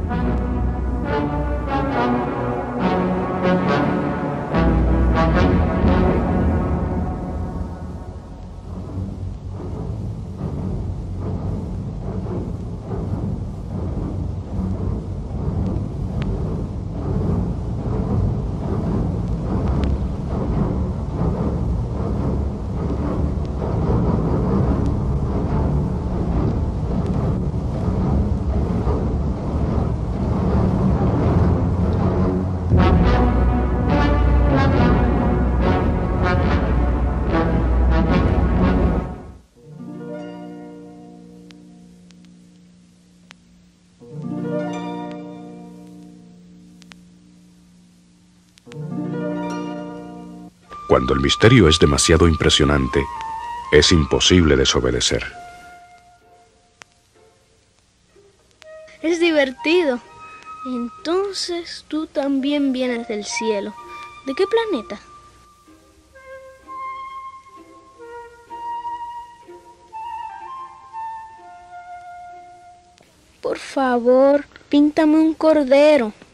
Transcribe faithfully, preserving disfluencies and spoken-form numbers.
Cuando el misterio es demasiado impresionante, es imposible desobedecer. Es divertido. Entonces tú también vienes del cielo. ¿De qué planeta? Por favor, píntame un cordero.